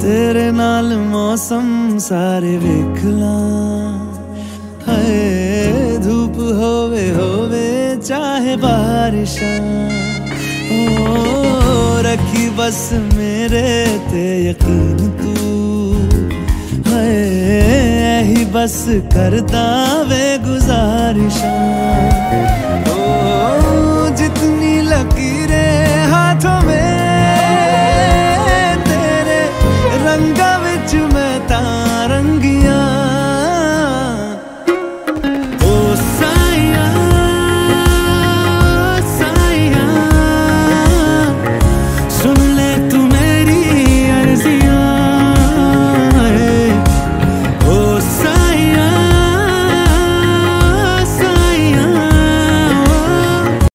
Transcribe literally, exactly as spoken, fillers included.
तेरे नाल मौसम सारे वेख ला, हाय धूप होवे होवे चाहे बारिशां, ओ रखी बस मेरे ते यकीन तू, हाय ही बस करदा वे गुजारिशां, ओ जितनी लग